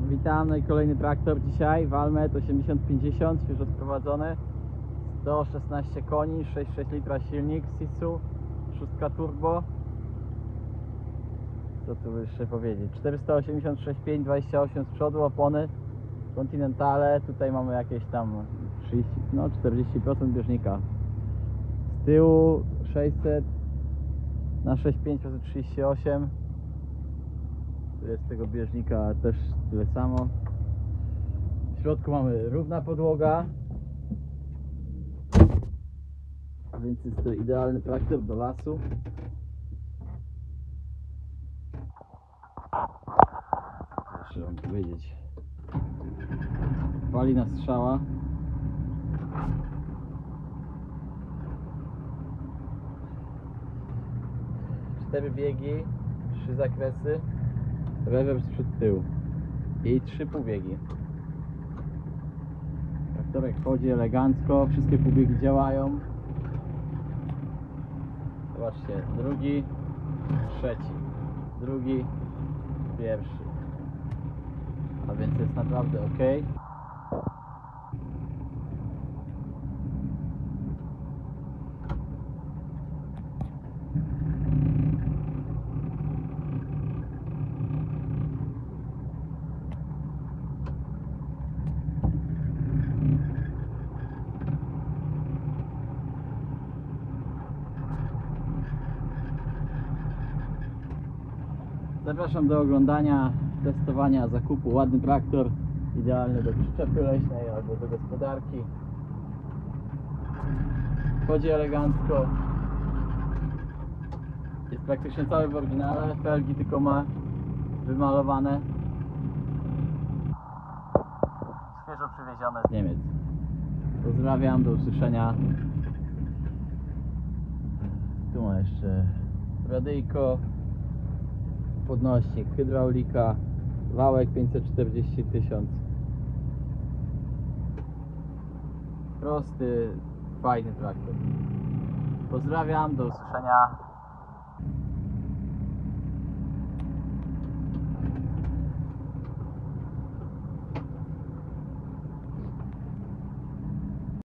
Witam, no i kolejny traktor dzisiaj, Valmet 8050, świeżo sprowadzony, 116 koni, 6,6 litra silnik, Sisu, 6 turbo. Co tu jeszcze powiedzieć, 486,5, 28 z przodu, opony Continentale, tutaj mamy jakieś tam 30, no 40% bieżnika. Z tyłu 600 na 6,5 razy 38. Tu jest tego bieżnika też tyle samo. W środku mamy równa podłoga, a więc jest to idealny traktor do lasu. Co jeszcze wam powiedzieć? Pali na strzała. Cztery biegi, 3 zakresy, rewers przed tył i 3 półbiegi. Traktorek chodzi elegancko, wszystkie półbiegi działają. Zobaczcie, drugi, trzeci, drugi, pierwszy. A więc jest naprawdę ok. Zapraszam do oglądania, testowania, zakupu. Ładny traktor, idealny do przyczepy leśnej albo do gospodarki. Chodzi elegancko. Jest praktycznie cały w oryginale, felgi tylko ma wymalowane. Świeżo przywiezione z Niemiec. Pozdrawiam, do usłyszenia. Tu ma jeszcze radyjko, podnośnik, hydraulika, wałek 540 000. Prosty, fajny traktor. Pozdrawiam, do usłyszenia.